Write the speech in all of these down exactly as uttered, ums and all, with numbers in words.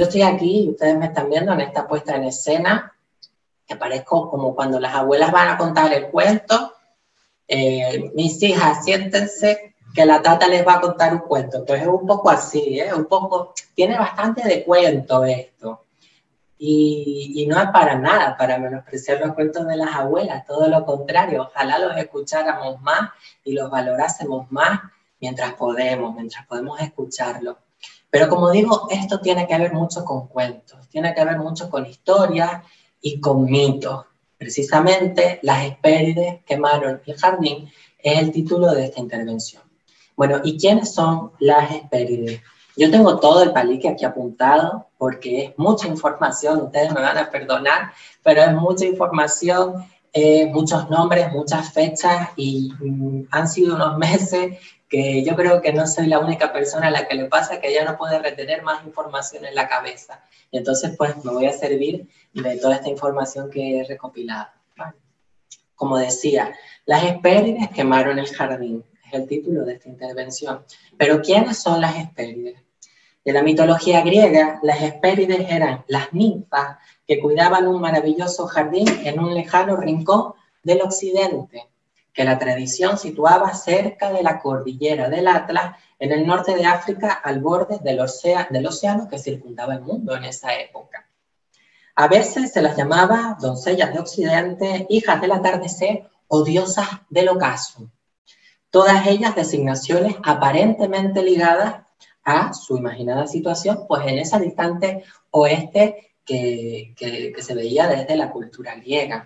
Yo estoy aquí y ustedes me están viendo en esta puesta en escena, que parezco como cuando las abuelas van a contar el cuento. Eh, mis hijas, siéntense que la tata les va a contar un cuento. Pues es un poco así, ¿eh? Un poco, tiene bastante de cuento esto. Y, y no es para nada, para menospreciar los cuentos de las abuelas, todo lo contrario. Ojalá los escucháramos más y los valorásemos más mientras podemos, mientras podemos escucharlos. Pero como digo, esto tiene que ver mucho con cuentos, tiene que ver mucho con historias y con mitos. Precisamente, las Hespérides quemaron el jardín es el título de esta intervención. Bueno, ¿y quiénes son las Hespérides? Yo tengo todo el palique aquí apuntado porque es mucha información, ustedes me van a perdonar, pero es mucha información, eh, muchos nombres, muchas fechas y mm, han sido unos meses que yo creo que no soy la única persona a la que le pasa que ya no puede retener más información en la cabeza. Y entonces pues me voy a servir de toda esta información que he recopilado. Vale. Como decía, las Hespérides quemaron el jardín. Es el título de esta intervención. Pero ¿quiénes son las Hespérides? De la mitología griega, las Hespérides eran las ninfas que cuidaban un maravilloso jardín en un lejano rincón del occidente, que la tradición situaba cerca de la cordillera del Atlas, en el norte de África, al borde del océano, del océano que circundaba el mundo en esa época. A veces se las llamaba doncellas de occidente, hijas del atardecer o diosas del ocaso. Todas ellas designaciones aparentemente ligadas a su imaginada situación, pues en esa distante oeste que, que, que se veía desde la cultura griega.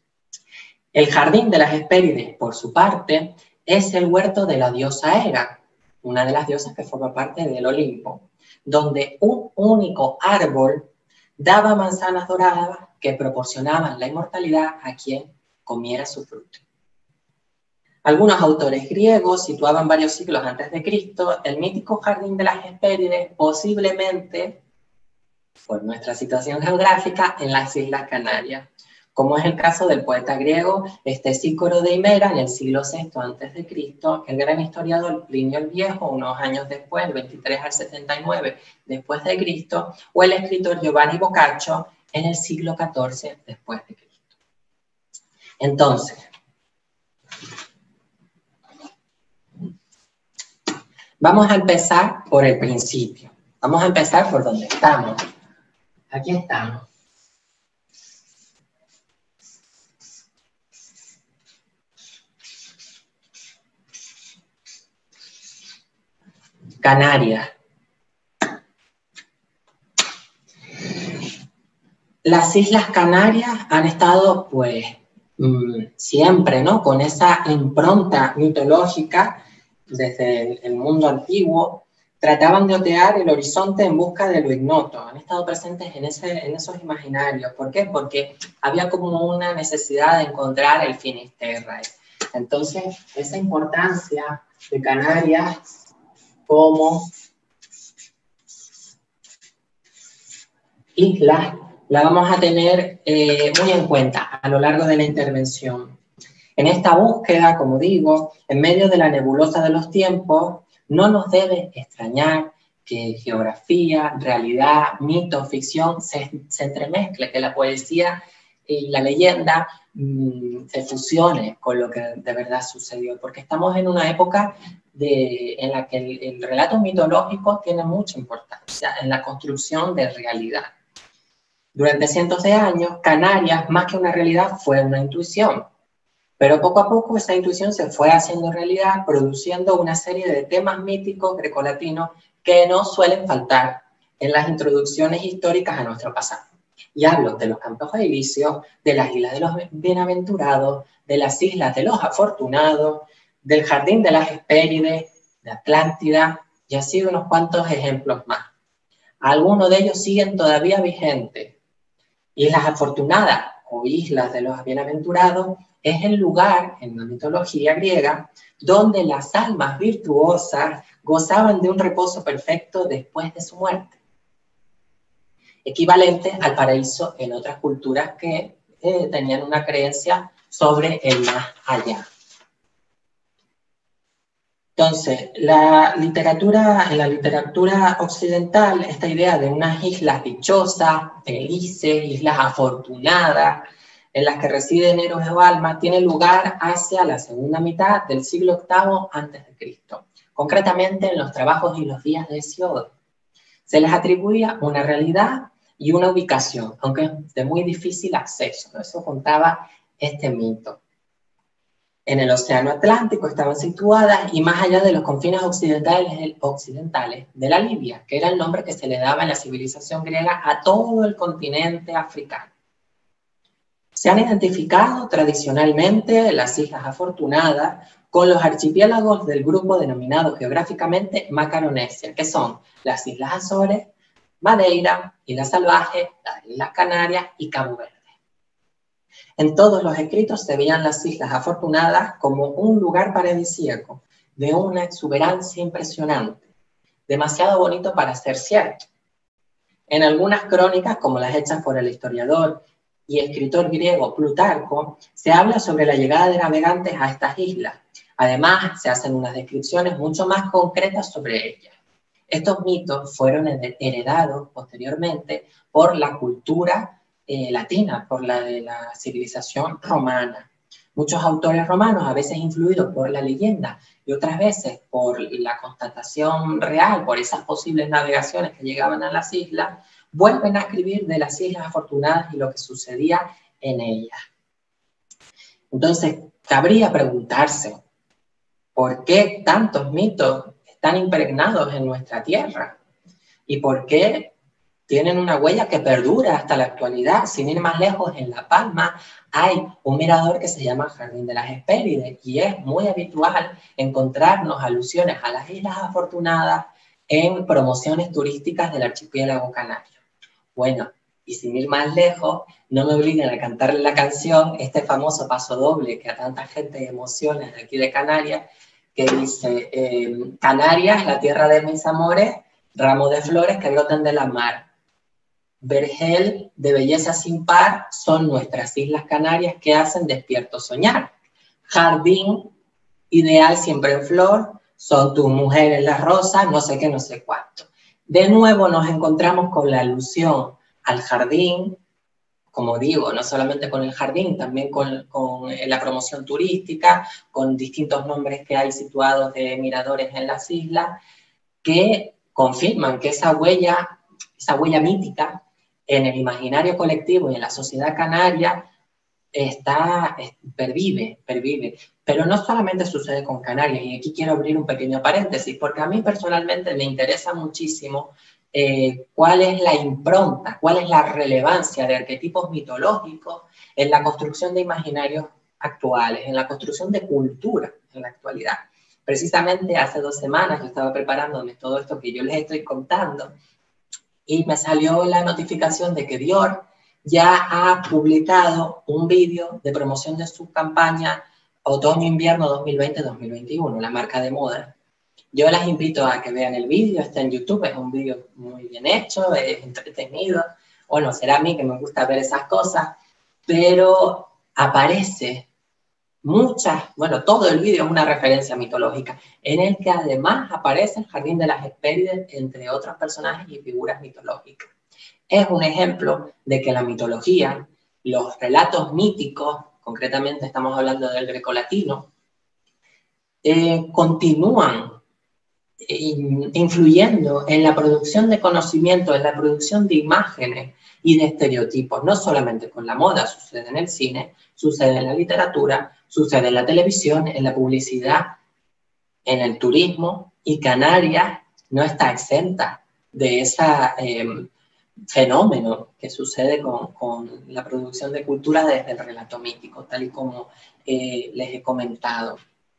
El jardín de las Hespérides, por su parte, es el huerto de la diosa Hera, una de las diosas que forma parte del Olimpo, donde un único árbol daba manzanas doradas que proporcionaban la inmortalidad a quien comiera su fruto. Algunos autores griegos situaban varios siglos antes de Cristo el mítico jardín de las Hespérides, posiblemente, por nuestra situación geográfica, en las Islas Canarias, como es el caso del poeta griego Estesícoro de Himera en el siglo sexto antes de Cristo, el gran historiador Plinio el Viejo, unos años después, el veintitrés al setenta y nueve después de Cristo, o el escritor Giovanni Boccaccio en el siglo catorce después de Cristo. Entonces, vamos a empezar por el principio. Vamos a empezar por donde estamos. Aquí estamos. Canarias. Las Islas Canarias han estado, pues, mmm, siempre, ¿no? Con esa impronta mitológica desde el, el mundo antiguo. Trataban de otear el horizonte en busca de lo ignoto. Han estado presentes en, ese, en esos imaginarios. ¿Por qué? Porque había como una necesidad de encontrar el Finisterrae. Entonces, esa importancia de Canarias como isla la vamos a tener eh, muy en cuenta a lo largo de la intervención. En esta búsqueda, como digo, en medio de la nebulosa de los tiempos, no nos debe extrañar que geografía, realidad, mito, ficción se, se entremezcle, que la poesía y la leyenda mmm, se fusione con lo que de verdad sucedió, porque estamos en una época de, en la que el, el relato mitológico tiene mucha importancia en la construcción de realidad. Durante cientos de años, Canarias, más que una realidad, fue una intuición. Pero poco a poco esa intuición se fue haciendo realidad, produciendo una serie de temas míticos grecolatinos que no suelen faltar en las introducciones históricas a nuestro pasado. Y hablo de los Campos Elíseos, de las Islas de los Bienaventurados, de las Islas de los Afortunados, del Jardín de las Hespérides, de Atlántida, y así unos cuantos ejemplos más. Algunos de ellos siguen todavía vigentes. Islas Afortunadas o Islas de los Bienaventurados es el lugar en la mitología griega donde las almas virtuosas gozaban de un reposo perfecto después de su muerte, equivalente al paraíso en otras culturas que eh, tenían una creencia sobre el más allá. Entonces, la literatura, en la literatura occidental, esta idea de unas islas dichosas, felices, islas afortunadas, en las que residen héroes o almas, tiene lugar hacia la segunda mitad del siglo octavo antes de Cristo, concretamente en los trabajos y los días de Hesíodo. Se les atribuía una realidad y una ubicación, aunque de muy difícil acceso, ¿no? Eso contaba este mito. En el Océano Atlántico estaban situadas y más allá de los confines occidentales, occidentales de la Libia, que era el nombre que se le daba en la civilización griega a todo el continente africano. Se han identificado tradicionalmente las Islas Afortunadas con los archipiélagos del grupo denominado geográficamente Macaronesia, que son las Islas Azores, Madeira, Islas Salvajes, las Islas Canarias y Cabo Verde. En todos los escritos se veían las Islas Afortunadas como un lugar paradisíaco, de una exuberancia impresionante, demasiado bonito para ser cierto. En algunas crónicas, como las hechas por el historiador y escritor griego Plutarco, se habla sobre la llegada de navegantes a estas islas. Además, se hacen unas descripciones mucho más concretas sobre ellas. Estos mitos fueron heredados posteriormente por la cultura Eh, latina, por la de la civilización romana. Muchos autores romanos, a veces influidos por la leyenda y otras veces por la constatación real, por esas posibles navegaciones que llegaban a las islas, vuelven a escribir de las Islas Afortunadas y lo que sucedía en ellas. Entonces, cabría preguntarse, ¿por qué tantos mitos están impregnados en nuestra tierra? ¿Y por qué tienen una huella que perdura hasta la actualidad? Sin ir más lejos, en La Palma hay un mirador que se llama Jardín de las Hespérides y es muy habitual encontrarnos alusiones a las Islas Afortunadas en promociones turísticas del archipiélago canario. Bueno, y sin ir más lejos, no me obliguen a cantarle la canción, este famoso paso doble que a tanta gente emociona de aquí de Canarias, que dice, eh, Canarias, la tierra de mis amores, ramo de flores que brotan de la mar. Vergel de belleza sin par son nuestras Islas Canarias que hacen despierto soñar. Jardín ideal siempre en flor, son tus mujeres las rosas, no sé qué, no sé cuánto. De nuevo nos encontramos con la alusión al jardín, como digo, no solamente con el jardín, también con, con la promoción turística, con distintos nombres que hay situados de miradores en las islas, que confirman que esa huella, esa huella mítica, en el imaginario colectivo y en la sociedad canaria está, pervive, pervive. Pero no solamente sucede con Canarias, y aquí quiero abrir un pequeño paréntesis, porque a mí personalmente me interesa muchísimo eh, cuál es la impronta, cuál es la relevancia de arquetipos mitológicos en la construcción de imaginarios actuales, en la construcción de cultura en la actualidad. Precisamente hace dos semanas yo estaba preparándome todo esto que yo les estoy contando, y me salió la notificación de que Dior ya ha publicado un vídeo de promoción de su campaña Otoño-Invierno dos mil veinte dos mil veintiuno, la marca de moda. Yo las invito a que vean el vídeo, está en YouTube, es un vídeo muy bien hecho, es entretenido. Bueno, será a mí que me gusta ver esas cosas, pero aparece muchas, bueno, todo el vídeo es una referencia mitológica, en el que además aparece el Jardín de las Hespérides, entre otros personajes y figuras mitológicas. Es un ejemplo de que la mitología, los relatos míticos, concretamente estamos hablando del grecolatino, eh, continúan influyendo en la producción de conocimiento, en la producción de imágenes y de estereotipos, no solamente con la moda, sucede en el cine, sucede en la literatura, sucede en la televisión, en la publicidad, en el turismo, y Canarias no está exenta de ese eh, fenómeno que sucede con, con la producción de cultura desde el relato mítico, tal y como eh, les he comentado.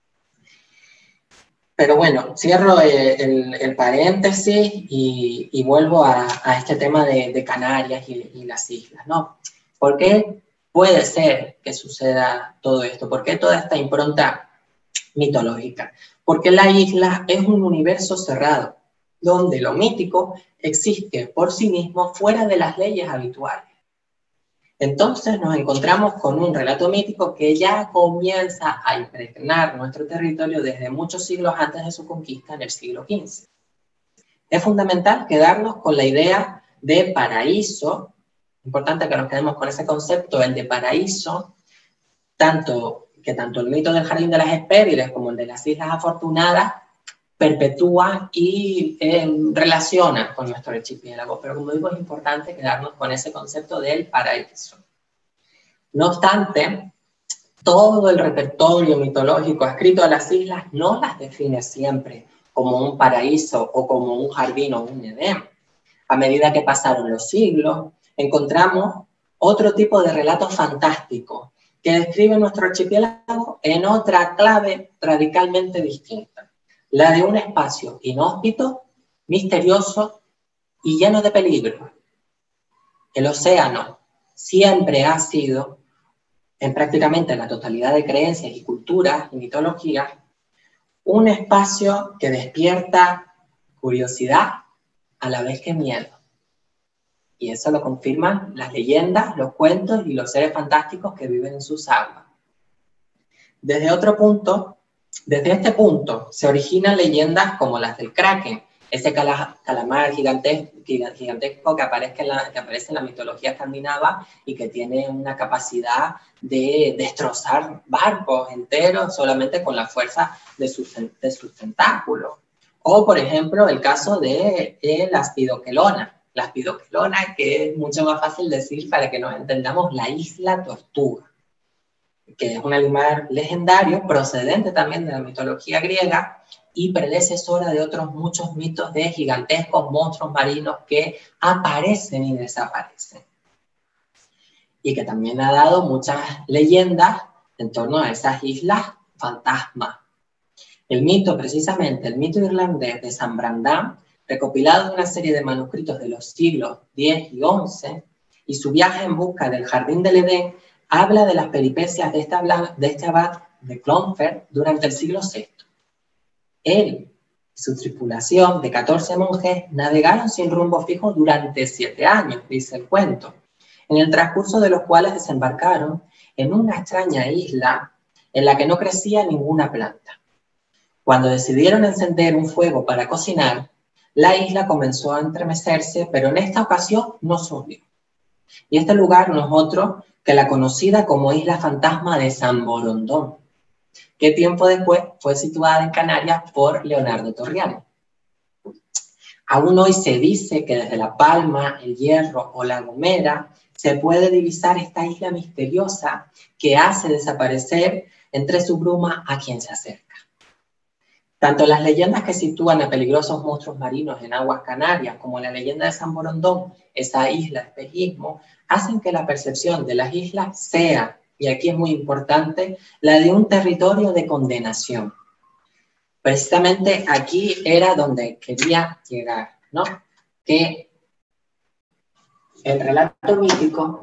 Pero bueno, cierro el, el paréntesis y, y vuelvo a, a este tema de, de Canarias y, y las islas, ¿no? ¿Por qué puede ser que suceda todo esto? ¿Por qué toda esta impronta mitológica? Porque la isla es un universo cerrado, donde lo mítico existe por sí mismo fuera de las leyes habituales. Entonces nos encontramos con un relato mítico que ya comienza a impregnar nuestro territorio desde muchos siglos antes de su conquista en el siglo quince. Es fundamental quedarnos con la idea de paraíso, importante que nos quedemos con ese concepto, el de paraíso, tanto, que tanto el mito del Jardín de las Hespérides como el de las Islas Afortunadas perpetúa y eh, relaciona con nuestro archipiélago, pero como digo es importante quedarnos con ese concepto del paraíso. No obstante, todo el repertorio mitológico escrito de las islas no las define siempre como un paraíso o como un jardín o un Edén. A medida que pasaron los siglos, encontramos otro tipo de relatos fantásticos que describen nuestro archipiélago en otra clave radicalmente distinta, la de un espacio inhóspito, misterioso y lleno de peligro. El océano siempre ha sido, en prácticamente la totalidad de creencias y culturas y mitologías, un espacio que despierta curiosidad a la vez que miedo. Y eso lo confirman las leyendas, los cuentos y los seres fantásticos que viven en sus aguas. Desde otro punto, desde este punto, se originan leyendas como las del Kraken, ese calamar gigantesco, gigantesco que, aparece en la, que aparece en la mitología escandinava y que tiene una capacidad de destrozar barcos enteros solamente con la fuerza de sus, de sus tentáculos. O, por ejemplo, el caso de eh, la Spidoquelona. La Spidoquelona, que es mucho más fácil decir para que nos entendamos, la isla tortuga, que es un animal legendario procedente también de la mitología griega y predecesora de otros muchos mitos de gigantescos monstruos marinos que aparecen y desaparecen. Y que también ha dado muchas leyendas en torno a esas islas fantasmas. El mito, precisamente, el mito irlandés de San Brandán, recopilado en una serie de manuscritos de los siglos diez y once, y su viaje en busca del Jardín del Edén, habla de las peripecias de, esta, de este abad de Clonfert durante el siglo sexto. Él y su tripulación de catorce monjes navegaron sin rumbo fijo durante siete años, dice el cuento, en el transcurso de los cuales desembarcaron en una extraña isla en la que no crecía ninguna planta. Cuando decidieron encender un fuego para cocinar, la isla comenzó a entremecerse, pero en esta ocasión no subió. Y este lugar no es otro que la conocida como Isla Fantasma de San Borondón, que tiempo después fue situada en Canarias por Leonardo Torriani. Aún hoy se dice que desde La Palma, El Hierro o La Gomera se puede divisar esta isla misteriosa que hace desaparecer entre su bruma a quien se acerca. Tanto las leyendas que sitúan a peligrosos monstruos marinos en aguas canarias como la leyenda de San Borondón, esa isla espejismo, hacen que la percepción de las islas sea, y aquí es muy importante, la de un territorio de condenación. Precisamente aquí era donde quería llegar, ¿no? Que el relato mítico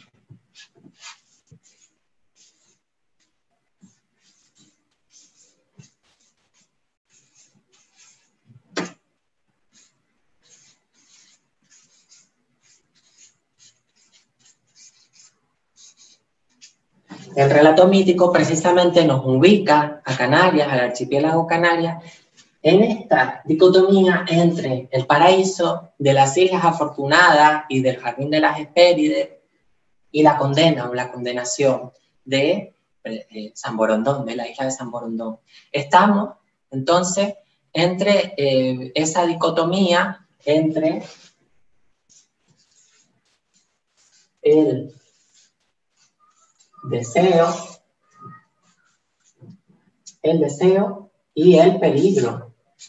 El relato mítico precisamente nos ubica a Canarias, al archipiélago Canarias, en esta dicotomía entre el paraíso de las Islas Afortunadas y del Jardín de las Hespérides y la condena o la condenación de eh, San Borondón, de la isla de San Borondón. Estamos entonces entre eh, esa dicotomía entre el deseo, el deseo y el peligro.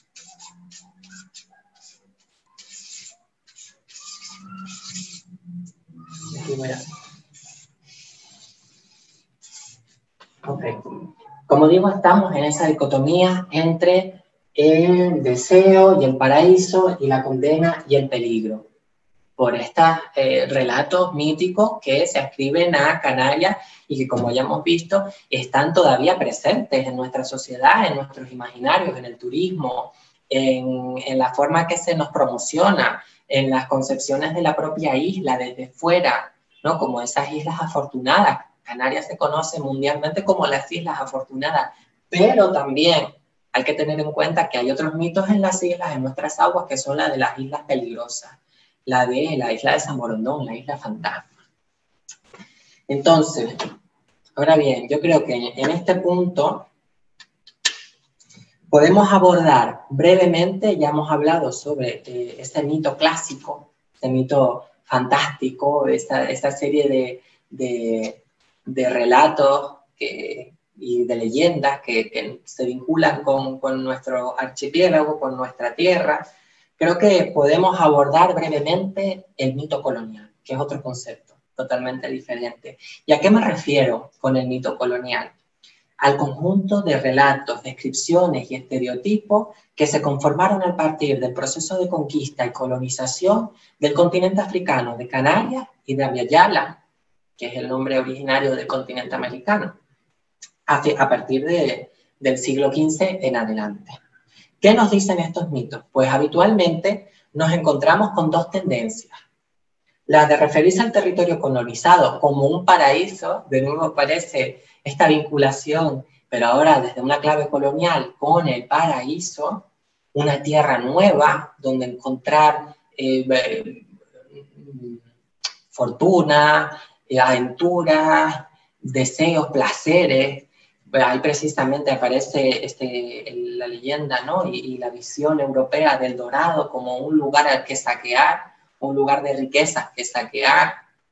Okay. Como digo, estamos en esa dicotomía entre el deseo y el paraíso y la condena y el peligro, por estos eh, relatos míticos que se escriben a Canarias y que, como ya hemos visto, están todavía presentes en nuestra sociedad, en nuestros imaginarios, en el turismo, en, en la forma que se nos promociona, en las concepciones de la propia isla desde fuera, ¿no? Como esas islas afortunadas. Canarias se conoce mundialmente como las Islas Afortunadas, pero también hay que tener en cuenta que hay otros mitos en las islas, en nuestras aguas, que son las de las islas peligrosas, la de la isla de San Borondón, la isla fantasma. Entonces, ahora bien, yo creo que en este punto podemos abordar brevemente, ya hemos hablado sobre eh, este mito clásico, este mito fantástico, esta, esta serie de, de, de relatos que, y de leyendas que, que se vinculan con, con nuestro archipiélago, con nuestra tierra. Creo que podemos abordar brevemente el mito colonial, que es otro concepto totalmente diferente. ¿Y a qué me refiero con el mito colonial? Al conjunto de relatos, descripciones y estereotipos que se conformaron a partir del proceso de conquista y colonización del continente africano, de Canarias y de Abya-Yala, que es el nombre originario del continente americano, a partir de, del siglo quince en adelante. ¿Qué nos dicen estos mitos? Pues habitualmente nos encontramos con dos tendencias. La de referirse al territorio colonizado como un paraíso, de nuevo aparece esta vinculación, pero ahora desde una clave colonial con el paraíso, una tierra nueva donde encontrar eh, fortuna, eh, aventuras, deseos, placeres. Ahí precisamente aparece este, la leyenda, ¿no? y, y la visión europea del Dorado como un lugar al que saquear, un lugar de riquezas que saquear.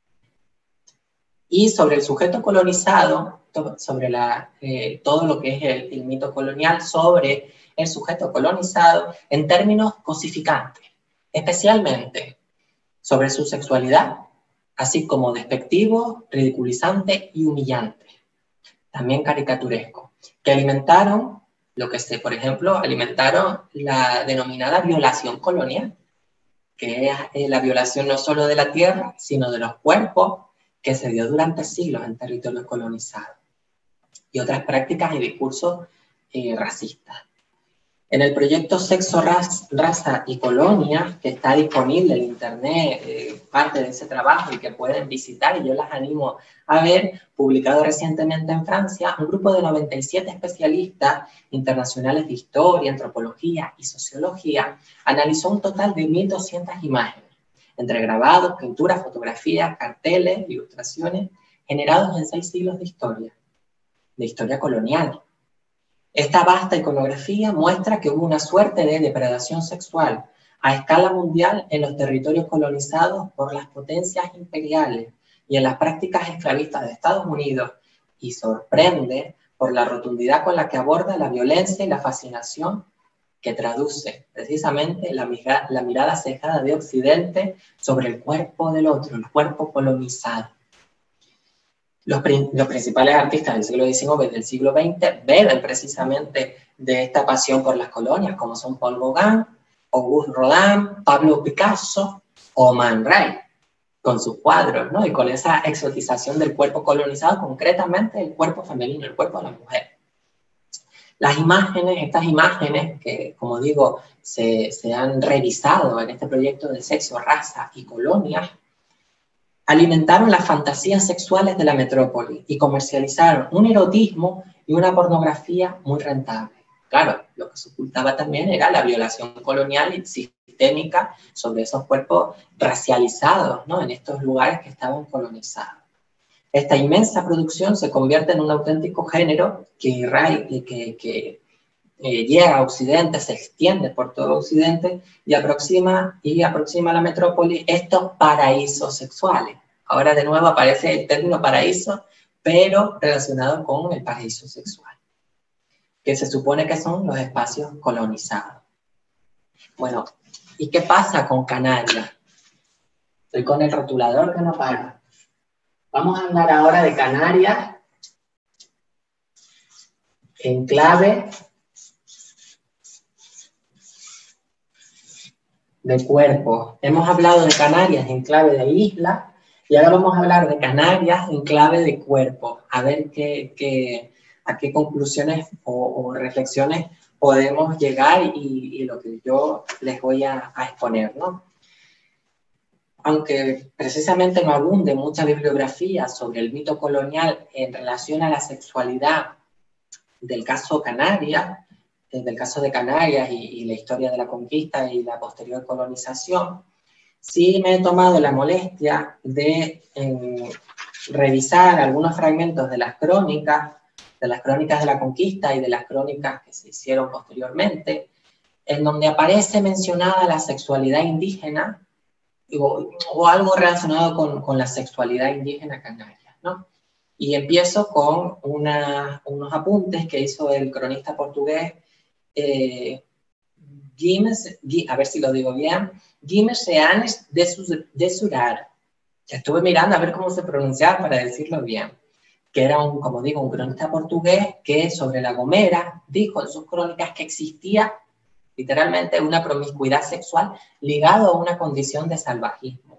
Y sobre el sujeto colonizado, sobre la, eh, todo lo que es el, el mito colonial, sobre el sujeto colonizado en términos cosificantes, especialmente sobre su sexualidad, así como despectivo, ridiculizante y humillante, también caricaturesco, que alimentaron lo que se, por ejemplo, alimentaron la denominada violación colonial, que es la violación no solo de la tierra, sino de los cuerpos, que se dio durante siglos en territorios colonizados, y otras prácticas y discursos eh, racistas. En el proyecto Sexo, Raza y Colonia, que está disponible en internet, eh, parte de ese trabajo y que pueden visitar, y yo las animo a ver, publicado recientemente en Francia, un grupo de noventa y siete especialistas internacionales de historia, antropología y sociología analizó un total de mil doscientas imágenes, entre grabados, pinturas, fotografías, carteles, ilustraciones, generados en seis siglos de historia, de historia colonial. Esta vasta iconografía muestra que hubo una suerte de depredación sexual a escala mundial en los territorios colonizados por las potencias imperiales y en las prácticas esclavistas de Estados Unidos, y sorprende por la rotundidad con la que aborda la violencia y la fascinación que traduce precisamente la, mira, la mirada cegada de Occidente sobre el cuerpo del otro, el cuerpo colonizado. Los, los principales artistas del siglo diecinueve y del siglo veinte beben precisamente de esta pasión por las colonias, como son Paul Gauguin, Auguste Rodin, Pablo Picasso o Man Ray, con sus cuadros, ¿no? Y con esa exotización del cuerpo colonizado, concretamente el cuerpo femenino, el cuerpo de la mujer. Las imágenes, estas imágenes que, como digo, se, se han revisado en este proyecto de Sexo, Raza y Colonia, alimentaron las fantasías sexuales de la metrópoli y comercializaron un erotismo y una pornografía muy rentable. Claro, lo que se ocultaba también era la violación colonial y sistémica sobre esos cuerpos racializados, ¿no? En estos lugares que estaban colonizados. Esta inmensa producción se convierte en un auténtico género que, que, que eh, llega a Occidente, se extiende por todo Occidente y aproxima, y aproxima a la metrópoli estos paraísos sexuales. Ahora de nuevo aparece el término paraíso, pero relacionado con el paraíso sexual, que se supone que son los espacios colonizados. Bueno, ¿y qué pasa con Canarias? Estoy con el rotulador que no para. Vamos a hablar ahora de Canarias en clave de cuerpo. Hemos hablado de Canarias en clave de isla y ahora vamos a hablar de Canarias en clave de cuerpo. A ver qué, qué, a qué conclusiones o, o reflexiones podemos llegar y, y lo que yo les voy a, a exponer, ¿no? aunque precisamente no abunde mucha bibliografía sobre el mito colonial en relación a la sexualidad del caso Canarias, del caso de Canarias y, y la historia de la conquista y la posterior colonización, sí me he tomado la molestia de eh, revisar algunos fragmentos de las crónicas, de las crónicas de la conquista y de las crónicas que se hicieron posteriormente, en donde aparece mencionada la sexualidad indígena o, o algo relacionado con, con la sexualidad indígena canaria, ¿no? Y empiezo con una, unos apuntes que hizo el cronista portugués eh, Guimes, a ver si lo digo bien, Guimes Seanes de Surar, que estuve mirando a ver cómo se pronunciaba para decirlo bien, que era, un, como digo, un cronista portugués que sobre La Gomera dijo en sus crónicas que existía literalmente una promiscuidad sexual ligada a una condición de salvajismo.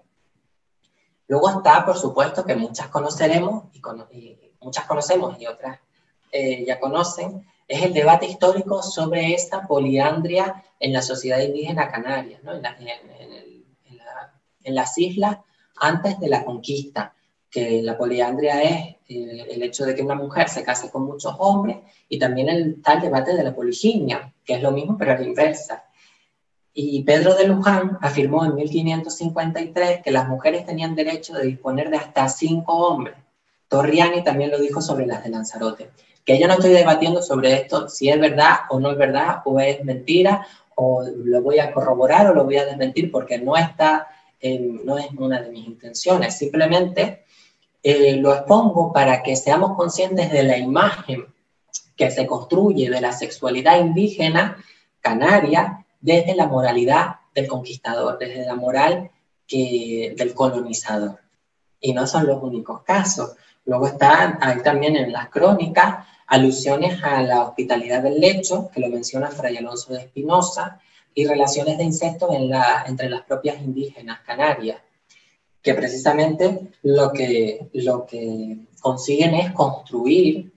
Luego está, por supuesto, que muchas conoceremos, y, cono y muchas conocemos y otras eh, ya conocen, es el debate histórico sobre esta poliandria en la sociedad indígena canaria, ¿no? en, la, en, en, el, en, la, en las islas antes de la conquista, que la poliandria es eh, el hecho de que una mujer se case con muchos hombres, y también el tal debate de la poliginia, que es lo mismo pero a la inversa. Y Pedro de Luján afirmó en mil quinientos cincuenta y tres que las mujeres tenían derecho de disponer de hasta cinco hombres. Torriani también lo dijo sobre las de Lanzarote. Que yo no estoy debatiendo sobre esto, si es verdad o no es verdad, o es mentira, o lo voy a corroborar o lo voy a desmentir, porque no, está, eh, no es una de mis intenciones. Simplemente eh, lo expongo para que seamos conscientes de la imagen que se construye de la sexualidad indígena canaria desde la moralidad del conquistador, desde la moral que, del colonizador. Y no son los únicos casos. Luego están ahí también en las crónicas alusiones a la hospitalidad del lecho, que lo menciona Fray Alonso de Espinosa, y relaciones de incesto en la, entre las propias indígenas canarias, que precisamente lo que, lo que consiguen es construir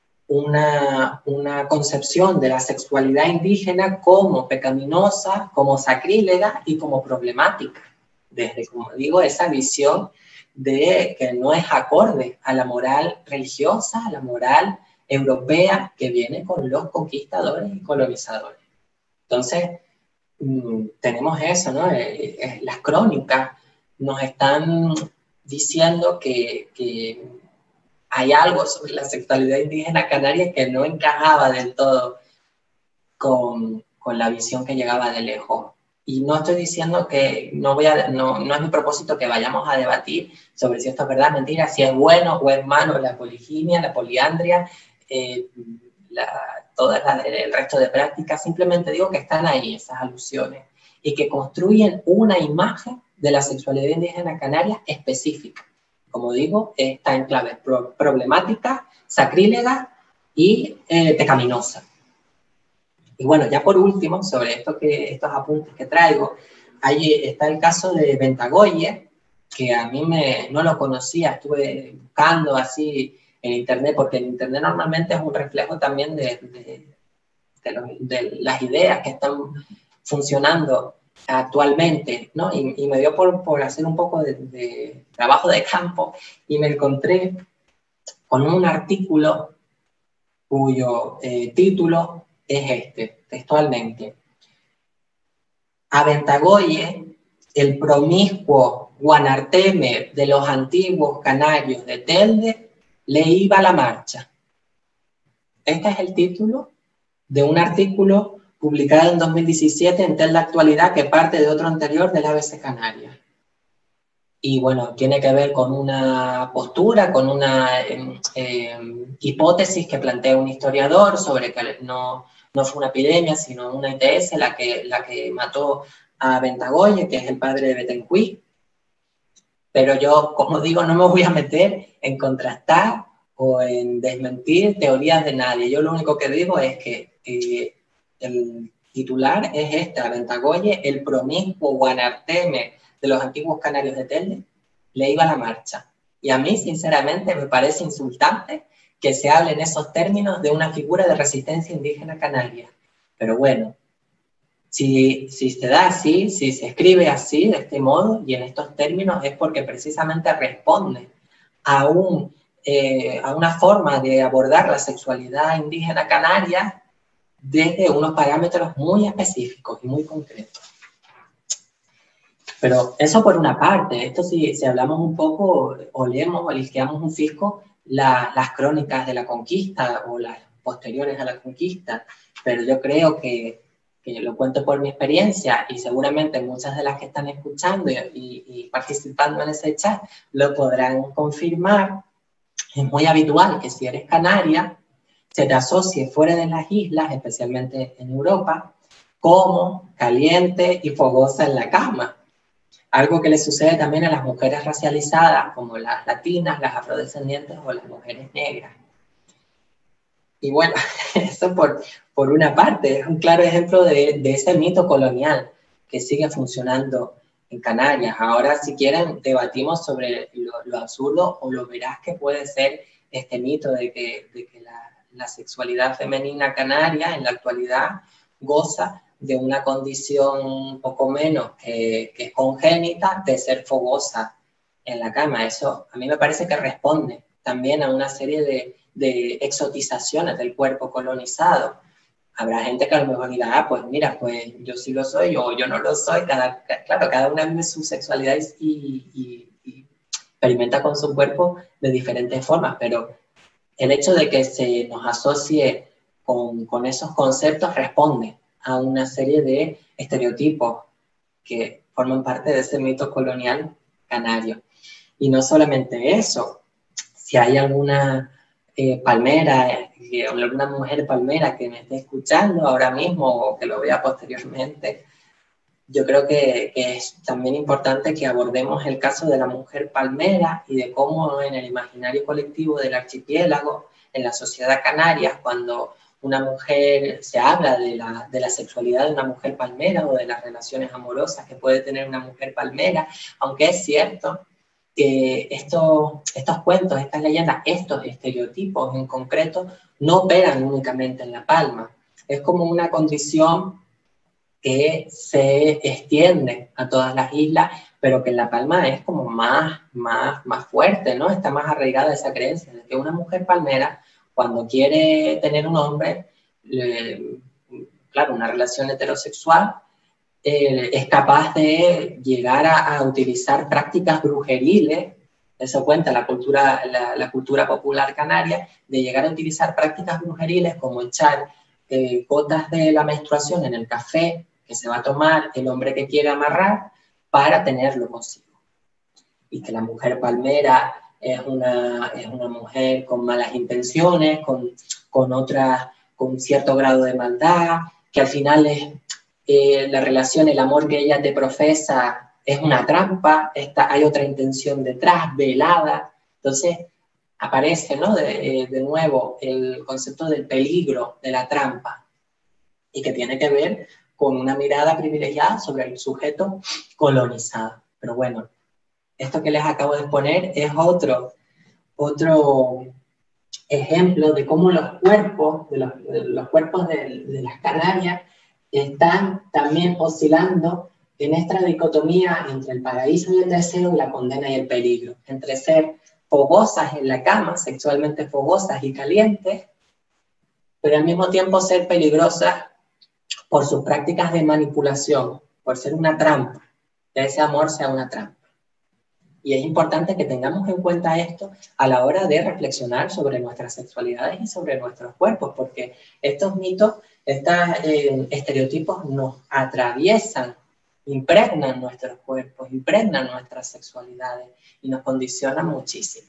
una, una concepción de la sexualidad indígena como pecaminosa, como sacrílega y como problemática. Desde, como digo, esa visión de que no es acorde a la moral religiosa, a la moral europea que viene con los conquistadores y colonizadores. Entonces, mmm, tenemos eso, ¿no? Eh, eh, las crónicas nos están diciendo que, que hay algo sobre la sexualidad indígena canaria que no encajaba del todo con, con la visión que llegaba de lejos. Y no estoy diciendo que, no, voy a, no, no es mi propósito que vayamos a debatir sobre si esto es verdad, mentira, si es bueno o es malo la poliginia, la poliandria, eh, la, todas las, el resto de prácticas. Simplemente digo que están ahí esas alusiones y que construyen una imagen de la sexualidad indígena canaria específica. Como digo, está en claves pro problemáticas, sacrílegas y eh, pecaminosas. Y bueno, ya por último, sobre esto que, estos apuntes que traigo, ahí está el caso de Ventagoye, que a mí me, no lo conocía, estuve buscando así en internet, porque el internet normalmente es un reflejo también de, de, de, los, de las ideas que están funcionando actualmente, ¿no? Y, y me dio por, por hacer un poco de, de trabajo de campo y me encontré con un artículo cuyo eh, título es este, textualmente. A Ventagoye, el promiscuo guanarteme de los antiguos canarios de Telde, le iba a la marcha. Este es el título de un artículo publicado en dos mil diecisiete en Telde Actualidad, que parte de otro anterior del A B C Canarias. Y bueno, tiene que ver con una postura, con una eh, eh, hipótesis que plantea un historiador sobre que no, no fue una epidemia, sino una I T S la que, la que mató a Ventagoye, que es el padre de Betancuí. Pero yo, como digo, no me voy a meter en contrastar o en desmentir teorías de nadie. Yo lo único que digo es que eh, el titular es este, a Ventagoye, el promiscuo guanarteme de los antiguos canarios de Telde, le iba a la marcha. Y a mí, sinceramente, me parece insultante que se hable en esos términos de una figura de resistencia indígena canaria. Pero bueno, Si, si se da así, si se escribe así, de este modo y en estos términos, es porque precisamente responde a, un, eh, a una forma de abordar la sexualidad indígena canaria desde unos parámetros muy específicos y muy concretos. Pero eso por una parte. Esto si, si hablamos un poco, o leemos o lisqueamos un fisco, la, las crónicas de la conquista o las posteriores a la conquista, pero yo creo que, que lo cuento por mi experiencia y seguramente muchas de las que están escuchando y, y, y participando en ese chat lo podrán confirmar. Es muy habitual que si eres canaria, se te asocie fuera de las islas, especialmente en Europa, como caliente y fogosa en la cama. Algo que le sucede también a las mujeres racializadas, como las latinas, las afrodescendientes o las mujeres negras. Y bueno, eso por, por una parte, es un claro ejemplo de, de ese mito colonial que sigue funcionando en Canarias. Ahora, si quieren, debatimos sobre lo, lo absurdo o lo veraz que puede ser este mito de que, de que la, la sexualidad femenina canaria en la actualidad goza de una condición un poco menos que, que es congénita de ser fogosa en la cama. Eso a mí me parece que responde también a una serie de, de exotizaciones del cuerpo colonizado. Habrá gente que a lo mejor dirá, ah, pues mira, pues yo sí lo soy o yo no lo soy. Cada, claro, cada una vive su sexualidad y, y, y experimenta con su cuerpo de diferentes formas, pero el hecho de que se nos asocie con, con esos conceptos responde a una serie de estereotipos que forman parte de ese mito colonial canario. Y no solamente eso, si hay alguna eh, palmera, eh, alguna mujer palmera que me esté escuchando ahora mismo o que lo vea posteriormente, yo creo que, que es también importante que abordemos el caso de la mujer palmera y de cómo en el imaginario colectivo del archipiélago, en la sociedad canaria, cuando una mujer, se habla de la, de la sexualidad de una mujer palmera o de las relaciones amorosas que puede tener una mujer palmera, aunque es cierto que estos, estos cuentos, estas leyendas, estos estereotipos en concreto, no operan únicamente en La Palma. Es como una condición que se extiende a todas las islas, pero que en La Palma es como más, más, más fuerte, ¿no? Está más arraigada esa creencia de que una mujer palmera, cuando quiere tener un hombre, le, claro, una relación heterosexual, eh, es capaz de llegar a, a utilizar prácticas brujeriles, eso cuenta la cultura, la, la cultura popular canaria, de llegar a utilizar prácticas brujeriles como echar eh, gotas de la menstruación en el café que se va a tomar el hombre que quiere amarrar para tenerlo consigo. Y que la mujer palmera es una, es una mujer con malas intenciones, con, con, otra, con cierto grado de maldad, que al final es eh, la relación, el amor que ella te profesa es una trampa, está, hay otra intención detrás, velada. Entonces aparece, ¿no? de, de nuevo el concepto del peligro, de la trampa, y que tiene que ver con una mirada privilegiada sobre el sujeto colonizado. Pero bueno, esto que les acabo de exponer es otro, otro ejemplo de cómo los cuerpos, de los, de los cuerpos de, de las Canarias están también oscilando en esta dicotomía entre el paraíso y el deseo y la condena y el peligro, entre ser fogosas en la cama, sexualmente fogosas y calientes, pero al mismo tiempo ser peligrosas por sus prácticas de manipulación, por ser una trampa, que ese amor sea una trampa. Y es importante que tengamos en cuenta esto a la hora de reflexionar sobre nuestras sexualidades y sobre nuestros cuerpos, porque estos mitos, estos eh, estereotipos nos atraviesan, impregnan nuestros cuerpos, impregnan nuestras sexualidades y nos condicionan muchísimo.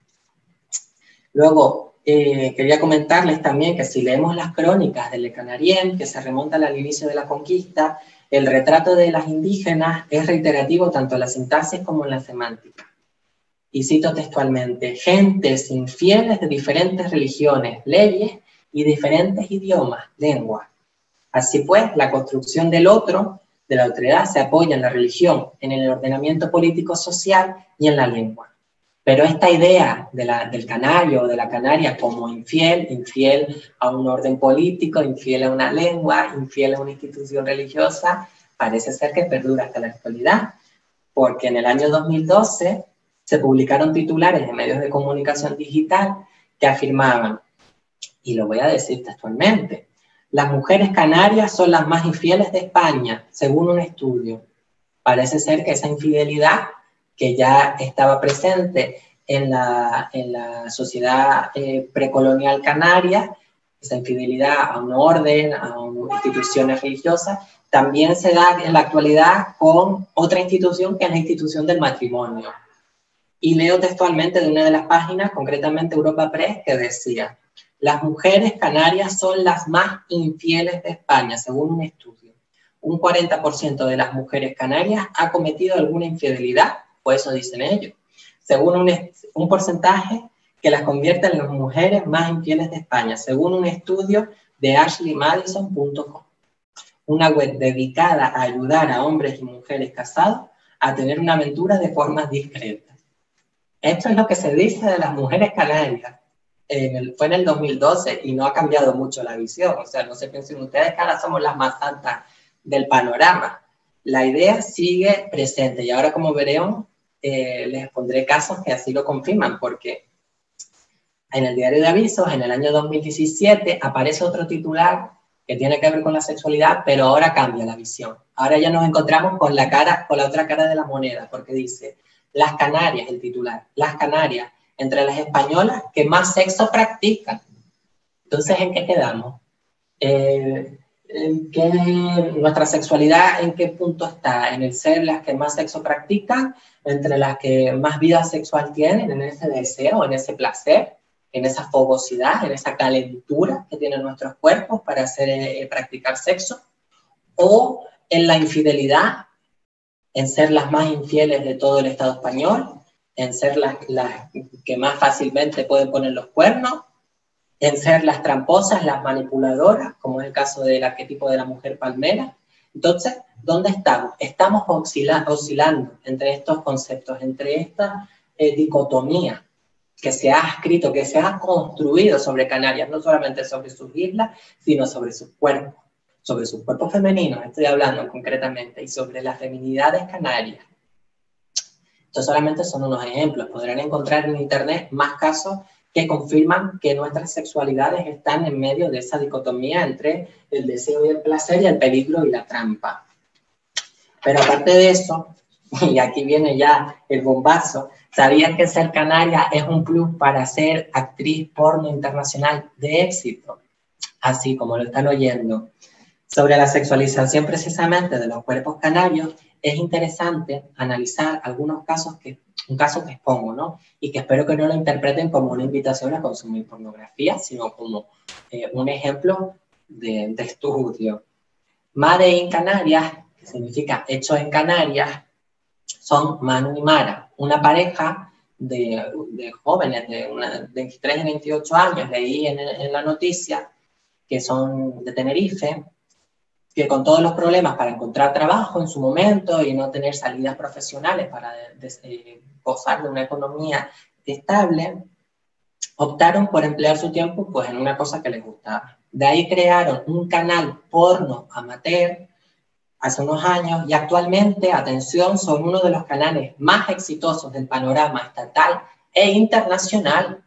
Luego, eh, quería comentarles también que si leemos las crónicas de Le Canarien, que se remontan al inicio de la conquista, el retrato de las indígenas es reiterativo tanto en la sintaxis como en la semántica. Y cito textualmente, gentes infieles de diferentes religiones, leyes y diferentes idiomas, lenguas. Así pues, la construcción del otro, de la otredad, se apoya en la religión, en el ordenamiento político-social y en la lengua. Pero esta idea de la, del canario o de la canaria como infiel, infiel a un orden político, infiel a una lengua, infiel a una institución religiosa, parece ser que perdura hasta la actualidad, porque en el año dos mil doce se publicaron titulares en medios de comunicación digital que afirmaban, y lo voy a decir textualmente, las mujeres canarias son las más infieles de España, según un estudio. Parece ser que esa infidelidad que ya estaba presente en la, en la sociedad eh, precolonial canaria, esa infidelidad a un orden, a una instituciones religiosas, también se da en la actualidad con otra institución que es la institución del matrimonio. Y leo textualmente de una de las páginas, concretamente Europa Press, que decía, las mujeres canarias son las más infieles de España, según un estudio. Un cuarenta por ciento de las mujeres canarias ha cometido alguna infidelidad, o eso dicen ellos, según un, un porcentaje que las convierte en las mujeres más infieles de España, según un estudio de ashley madison punto com, una web dedicada a ayudar a hombres y mujeres casados a tener una aventura de formas discretas. Esto es lo que se dice de las mujeres canarias. En el, fue en el dos mil doce y no ha cambiado mucho la visión. O sea, no se piensen ustedes que ahora somos las más santas del panorama. La idea sigue presente y ahora, como veremos, eh, les pondré casos que así lo confirman, porque en el diario de avisos, en el año dos mil diecisiete, aparece otro titular que tiene que ver con la sexualidad, pero ahora cambia la visión. Ahora ya nos encontramos con la, cara, con la otra cara de la moneda, porque dice, las Canarias, el titular, las Canarias, entre las españolas que más sexo practican. Entonces, ¿en qué quedamos? Eh, ¿en qué, nuestra sexualidad en qué punto está? ¿En el ser las que más sexo practican? ¿Entre las que más vida sexual tienen? ¿En ese deseo, en ese placer? ¿En esa fogosidad, en esa calentura que tienen nuestros cuerpos para hacer, eh, practicar sexo? ¿O en la infidelidad? ¿En ser las más infieles de todo el Estado español? ¿En ser las, las que más fácilmente pueden poner los cuernos? ¿En ser las tramposas, las manipuladoras, como es el caso del arquetipo de la mujer palmera? Entonces, ¿dónde estamos? Estamos oscila oscilando entre estos conceptos, entre esta eh, dicotomía que se ha escrito, que se ha construido sobre Canarias, no solamente sobre sus islas, sino sobre sus cuerpos, sobre sus cuerpos femeninos, estoy hablando concretamente, y sobre las feminidades canarias. Estos solamente son unos ejemplos. Podrán encontrar en internet más casos que confirman que nuestras sexualidades están en medio de esa dicotomía entre el deseo y el placer y el peligro y la trampa. Pero aparte de eso, y aquí viene ya el bombazo, ¿sabían que ser canaria es un plus para ser actriz porno internacional de éxito? Así como lo están oyendo. Sobre la sexualización precisamente de los cuerpos canarios, es interesante analizar algunos casos que, un caso que expongo, ¿no? Y que espero que no lo interpreten como una invitación a consumir pornografía, sino como eh, un ejemplo de, de estudio. Made in Canarias, que significa hecho en Canarias, son Manu y Mara, una pareja de, de jóvenes de una, veintitrés y veintiocho años, leí en, en la noticia, que son de Tenerife, que con todos los problemas para encontrar trabajo en su momento y no tener salidas profesionales para de, de, eh, gozar de una economía estable, optaron por emplear su tiempo pues, en una cosa que les gustaba. De ahí crearon un canal porno amateur hace unos años y actualmente, atención, son uno de los canales más exitosos del panorama estatal e internacional.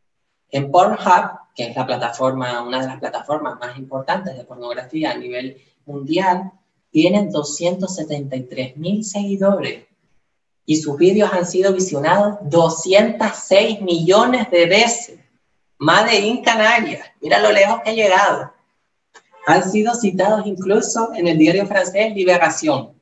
En Pornhub, que es la plataforma, una de las plataformas más importantes de pornografía a nivel mundial, tienen doscientos setenta y tres mil seguidores y sus vídeos han sido visionados doscientos seis millones de veces. Made in Canarias, mira lo lejos que ha llegado. Han sido citados incluso en el diario francés Libération.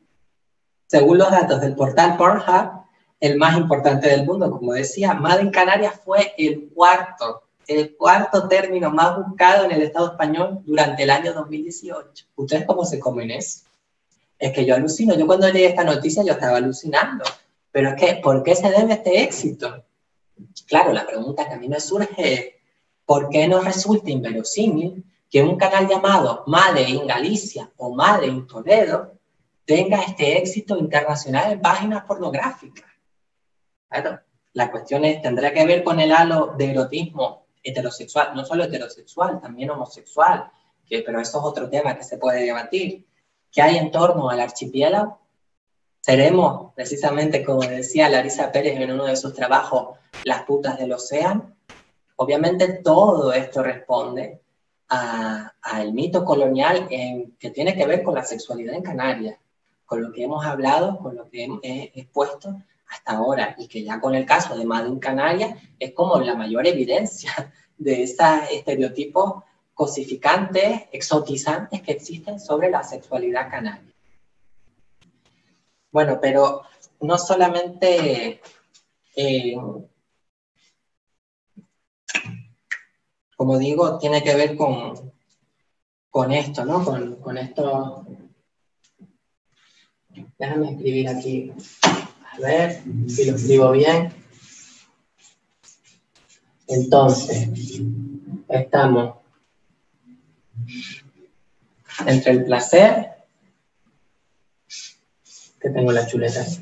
Según los datos del portal Pornhub, el más importante del mundo, como decía, Made in Canarias fue el cuarto, el cuarto término más buscado en el Estado español durante el año dos mil dieciocho. ¿Ustedes cómo se comen eso? Es que yo alucino. Yo cuando leí esta noticia yo estaba alucinando. Pero es que, ¿por qué se debe este éxito? Claro, la pregunta que a mí me surge es, ¿por qué nos resulta inverosímil que un canal llamado Made in Galicia o Made in Toledo tenga este éxito internacional en páginas pornográficas? Claro, La cuestión es, ¿tendrá que ver con el halo de erotismo heterosexual? No solo heterosexual, también homosexual, que, pero eso es otro tema que se puede debatir. ¿Qué hay en torno al archipiélago? ¿Seremos, precisamente como decía Larisa Pérez en uno de sus trabajos, las putas del océano? Obviamente todo esto responde al mito colonial en, que tiene que ver con la sexualidad en Canarias, con lo que hemos hablado, con lo que he expuesto hasta ahora, y que ya con el caso de Made in Canarias es como la mayor evidencia de esos estereotipos cosificantes, exotizantes que existen sobre la sexualidad canaria. Bueno, pero no solamente eh, como digo, tiene que ver con, con esto, ¿no? Con, con esto. Déjame escribir aquí, a ver si lo escribo bien. Entonces, estamos entre el placer, que tengo la chuleta ahí.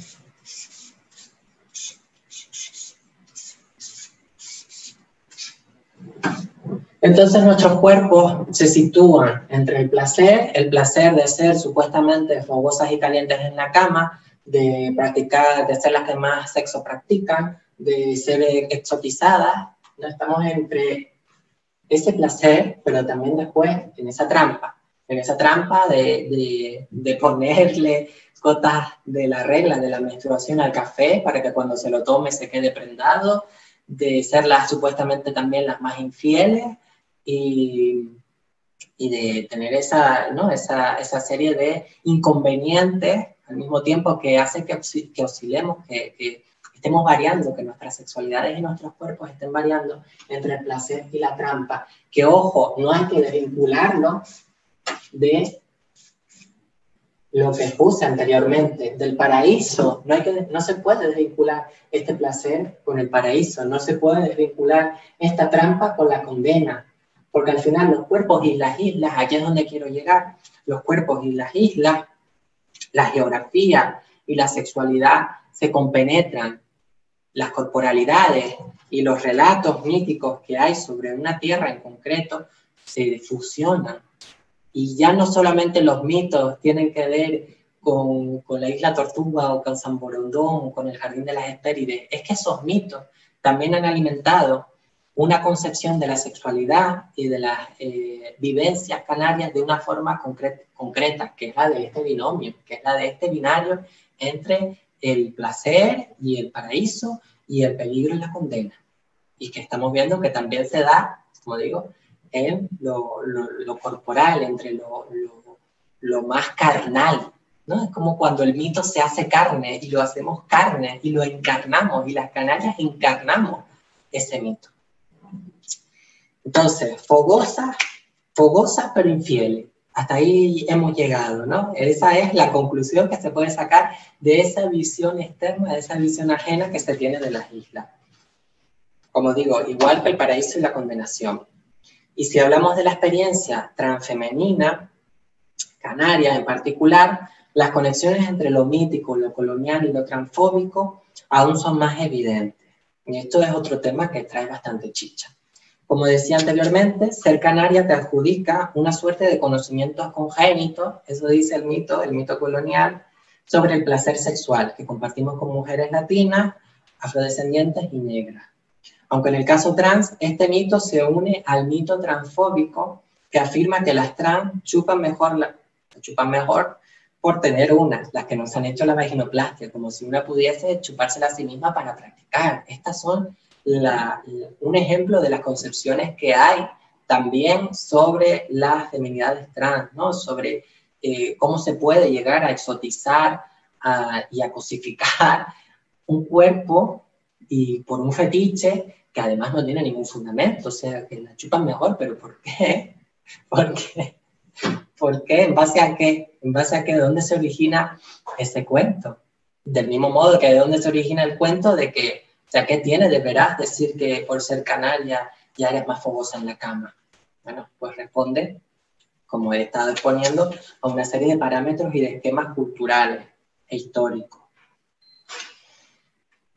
Entonces nuestros cuerpos se sitúan entre el placer, el placer de ser supuestamente fogosas y calientes en la cama, de practicar, de ser las que más sexo practican, de ser exotizadas. No estamos entre ese placer, pero también después en esa trampa, en esa trampa de, de, de ponerle gotas de la regla de la menstruación al café para que cuando se lo tome se quede prendado, de ser las supuestamente también las más infieles, y, y de tener esa, ¿no? esa, esa serie de inconvenientes al mismo tiempo que hace que, que oscilemos, que, que estemos variando, que nuestras sexualidades y nuestros cuerpos estén variando entre el placer y la trampa. Que ojo, no hay que desvincularlo de lo que puse anteriormente, del paraíso. No, hay que, no se puede desvincular este placer con el paraíso, no se puede desvincular esta trampa con la condena. Porque al final los cuerpos y las islas, aquí es donde quiero llegar, los cuerpos y las islas, la geografía y la sexualidad se compenetran, las corporalidades y los relatos míticos que hay sobre una tierra en concreto se fusionan. Y ya no solamente los mitos tienen que ver con, con la isla Tortuga o con San Borondón o con el Jardín de las Hespérides, es que esos mitos también han alimentado una concepción de la sexualidad y de las eh, vivencias canarias de una forma concreta, concreta, que es la de este binomio, que es la de este binario entre el placer y el paraíso y el peligro y la condena. Y que estamos viendo que también se da, como digo, en lo, lo, lo corporal, entre lo, lo, lo más carnal, ¿no? Es como cuando el mito se hace carne y lo hacemos carne y lo encarnamos, y las canarias encarnamos ese mito. Entonces, fogosas, fogosas pero infieles. Hasta ahí hemos llegado, ¿no? Esa es la conclusión que se puede sacar de esa visión externa, de esa visión ajena que se tiene de las islas. Como digo, igual que el paraíso y la condenación. Y si hablamos de la experiencia transfemenina, canaria en particular, las conexiones entre lo mítico, lo colonial y lo transfóbico aún son más evidentes. Y esto es otro tema que trae bastante chicha. Como decía anteriormente, ser canaria te adjudica una suerte de conocimientos congénitos, eso dice el mito, el mito colonial, sobre el placer sexual que compartimos con mujeres latinas, afrodescendientes y negras. Aunque en el caso trans, este mito se une al mito transfóbico que afirma que las trans chupan mejor, la, chupan mejor por tener una, las que nos han hecho la vaginoplastia, como si una pudiese chupársela a sí misma para practicar. Estas son la, la, un ejemplo de las concepciones que hay también sobre las feminidades trans, ¿no? Sobre eh, cómo se puede llegar a exotizar a, y a cosificar un cuerpo y por un fetiche que además no tiene ningún fundamento, o sea, que la chupan mejor, pero ¿por qué? ¿Por qué? ¿Por qué? ¿En base a qué? ¿En base a qué? ¿De dónde se origina ese cuento? Del mismo modo que de dónde se origina el cuento de que, o sea, ¿qué tiene de veraz decir que por ser canaria ya eres más fogosa en la cama? Bueno, pues responde, como he estado exponiendo, a una serie de parámetros y de esquemas culturales e históricos.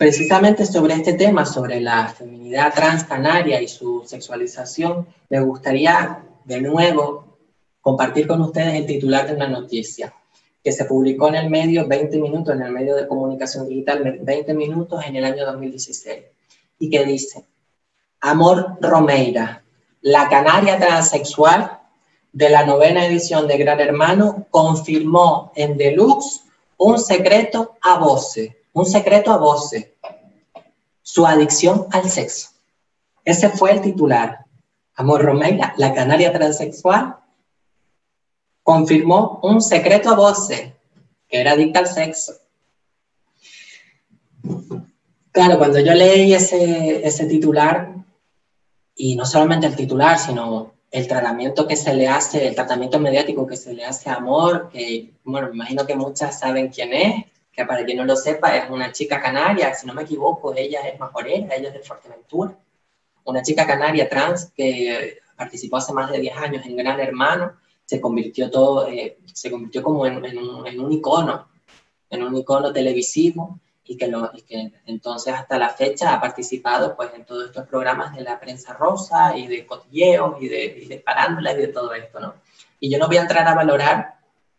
precisamente sobre este tema, sobre la feminidad trans canaria y su sexualización, me gustaría de nuevo compartir con ustedes el titular de una noticia que se publicó en el medio veinte minutos, en el medio de comunicación digital veinte minutos en el año dos mil dieciséis, y que dice: Amor Romeira, la canaria transexual de la novena edición de Gran Hermano, confirmó en Deluxe un secreto a voces, un secreto a voces, su adicción al sexo. Ese fue el titular. Amor Romeira, la canaria transexual, confirmó un secreto a voces, que era adicta al sexo. Claro, cuando yo leí ese, ese titular, y no solamente el titular, sino el tratamiento que se le hace, el tratamiento mediático que se le hace a Amor, que, bueno, me imagino que muchas saben quién es, que para quien no lo sepa, es una chica canaria, si no me equivoco, ella es majorera, ella es de Fuerteventura, una chica canaria trans que participó hace más de diez años en Gran Hermano, se convirtió, todo, eh, se convirtió como en, en, un, en un icono, en un icono televisivo, y que, lo, y que entonces hasta la fecha ha participado pues, en todos estos programas de la prensa rosa y de cotilleos y de, y de parándulas y de todo esto, ¿no? Y yo no voy a entrar a valorar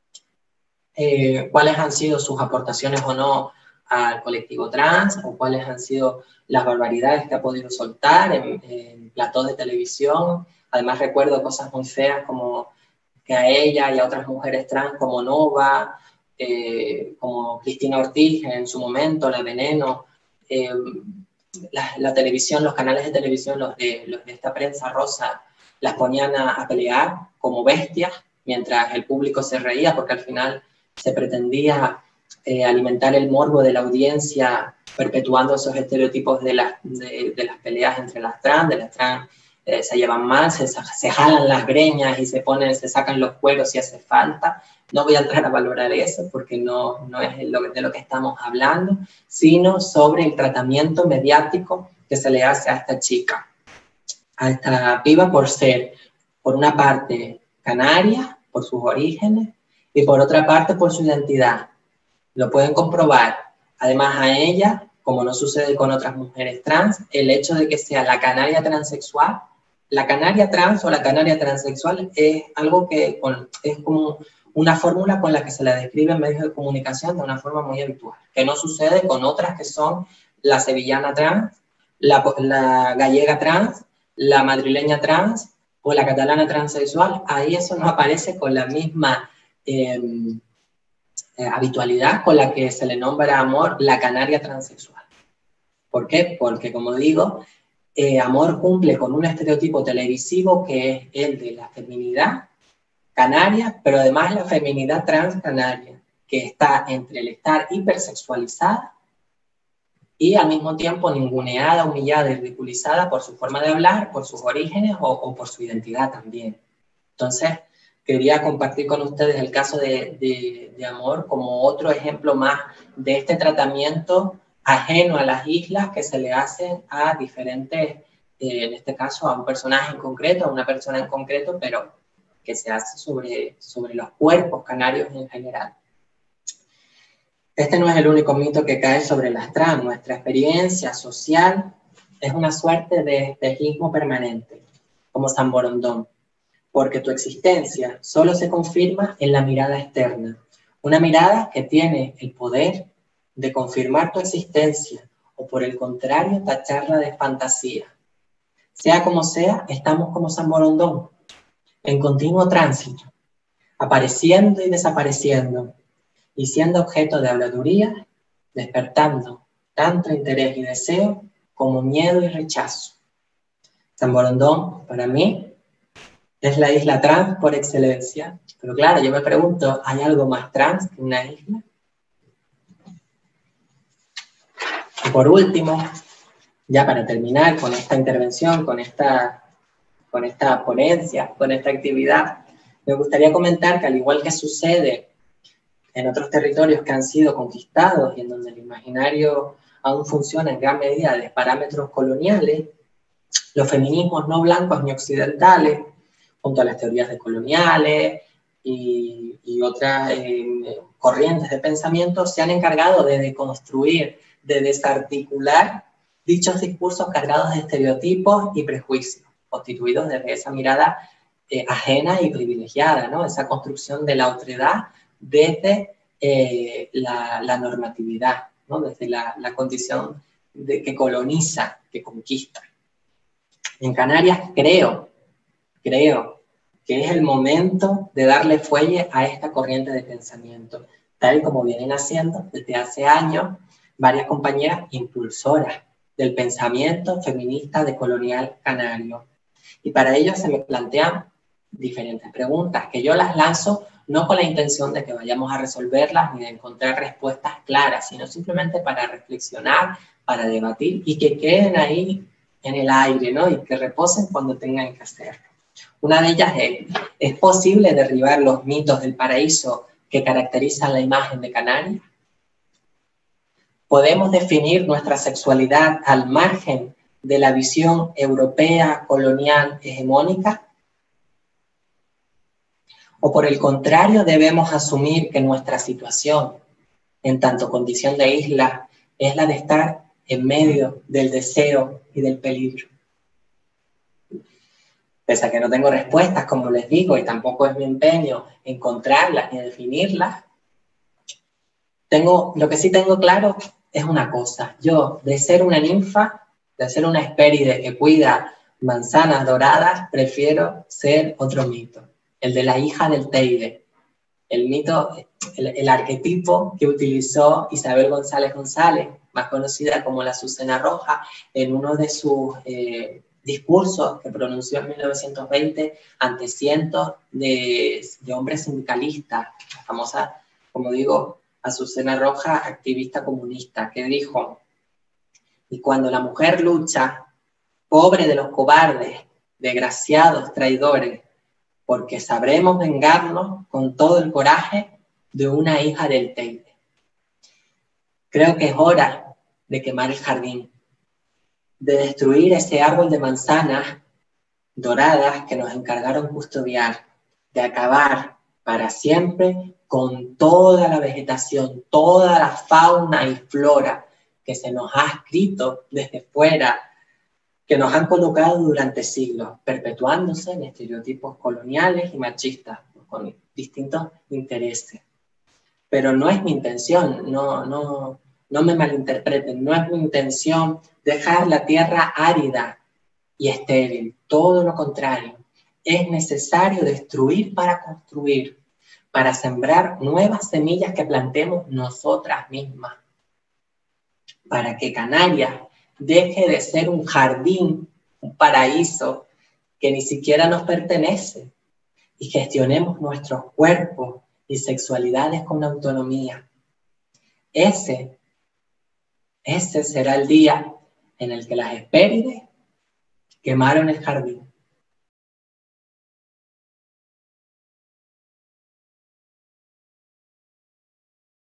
eh, cuáles han sido sus aportaciones o no al colectivo trans, o cuáles han sido las barbaridades que ha podido soltar en, en platós de televisión. Además recuerdo cosas muy feas como que a ella y a otras mujeres trans como Nova, eh, como Cristina Ortiz en su momento, La Veneno, eh, la, la televisión, los canales de televisión, los de, los de esta prensa rosa, las ponían a, a pelear como bestias, mientras el público se reía, porque al final se pretendía eh, alimentar el morbo de la audiencia, perpetuando esos estereotipos de las, de, de las peleas entre las trans, de las trans eh, se llevan mal, se, se jalan las greñas y se ponen, se sacan los cueros si hace falta. No voy a entrar a valorar eso porque no, no es lo, de lo que estamos hablando, sino sobre el tratamiento mediático que se le hace a esta chica, a esta piba, por ser, por una parte, canaria, por sus orígenes, y por otra parte, por su identidad. Lo pueden comprobar. Además, a ella, como no sucede con otras mujeres trans, el hecho de que sea la canaria transexual, la canaria trans o la canaria transexual es algo que es como una fórmula con la que se la describe en medios de comunicación de una forma muy habitual, que no sucede con otras que son la sevillana trans, la, la gallega trans, la madrileña trans o la catalana transexual. Ahí eso no aparece con la misma eh, eh, habitualidad con la que se le nombra a Amor la canaria transexual. ¿Por qué? Porque, como digo, eh, Amor cumple con un estereotipo televisivo que es el de la feminidad canaria, pero además la feminidad trans canaria, que está entre el estar hipersexualizada y al mismo tiempo ninguneada, humillada y ridiculizada por su forma de hablar, por sus orígenes o, o por su identidad también. Entonces, quería compartir con ustedes el caso de, de, de Amor como otro ejemplo más de este tratamiento ajeno a las islas que se le hacen a diferentes, eh, en este caso a un personaje en concreto, a una persona en concreto, pero que se hace sobre, sobre los cuerpos canarios en general. Este no es el único mito que cae sobre las trans. Nuestra experiencia social es una suerte de espejismo permanente, como San Borondón, porque tu existencia solo se confirma en la mirada externa, una mirada que tiene el poder de confirmar tu existencia o por el contrario tacharla de fantasía. Sea como sea, estamos como San Borondón, en continuo tránsito, apareciendo y desapareciendo, y siendo objeto de habladuría, despertando tanto interés y deseo como miedo y rechazo. San Borondón, para mí, es la isla trans por excelencia. Pero claro, yo me pregunto, ¿hay algo más trans que una isla? Y por último, ya para terminar con esta intervención, con esta, con esta ponencia, con esta actividad, me gustaría comentar que al igual que sucede en otros territorios que han sido conquistados y en donde el imaginario aún funciona en gran medida de parámetros coloniales, los feminismos no blancos ni occidentales, junto a las teorías decoloniales y, y otras eh, corrientes de pensamiento, se han encargado de deconstruir de desarticular dichos discursos cargados de estereotipos y prejuicios, constituidos desde esa mirada eh, ajena y privilegiada, ¿no? Esa construcción de la otredad desde eh, la, la normatividad, ¿no? Desde la, la condición de, que coloniza, que conquista. En Canarias creo, creo que es el momento de darle fuelle a esta corriente de pensamiento, tal y como vienen haciendo desde hace años varias compañeras impulsoras del pensamiento feminista decolonial canario. Y para ello se me plantean diferentes preguntas, que yo las lanzo no con la intención de que vayamos a resolverlas ni de encontrar respuestas claras, sino simplemente para reflexionar, para debatir y que queden ahí en el aire, ¿no? Y que reposen cuando tengan que hacerlo. Una de ellas es, ¿es posible derribar los mitos del paraíso que caracterizan la imagen de Canarias? ¿Podemos definir nuestra sexualidad al margen de la visión europea, colonial, hegemónica? ¿O por el contrario debemos asumir que nuestra situación, en tanto condición de isla, es la de estar en medio del deseo y del peligro? Pese a que no tengo respuestas, como les digo, y tampoco es mi empeño encontrarlas ni definirlas, tengo, lo que sí tengo claro es una cosa. Yo, de ser una ninfa, de ser una Hespéride que cuida manzanas doradas, prefiero ser otro mito, el de la hija del Teide. El mito, el, el arquetipo que utilizó Isabel González González, más conocida como la Azucena Roja, en uno de sus eh, discursos que pronunció en mil novecientos veinte ante cientos de, de hombres sindicalistas, la famosa, como digo, Azucena Roja, activista comunista, que dijo: y cuando la mujer lucha, pobre de los cobardes, desgraciados traidores, porque sabremos vengarnos con todo el coraje de una hija del Teide. Creo que es hora de quemar el jardín, de destruir ese árbol de manzanas doradas que nos encargaron custodiar, de acabar para siempre con toda la vegetación, toda la fauna y flora que se nos ha escrito desde fuera, que nos han colocado durante siglos, perpetuándose en estereotipos coloniales y machistas, con distintos intereses. Pero no es mi intención, no, no, no me malinterpreten, no es mi intención dejar la tierra árida y estéril, todo lo contrario. Es necesario destruir para construir, para sembrar nuevas semillas que plantemos nosotras mismas, para que Canarias deje de ser un jardín, un paraíso que ni siquiera nos pertenece, y gestionemos nuestros cuerpos y sexualidades con autonomía. Ese, ese será el día en el que las Hespérides quemaron el jardín.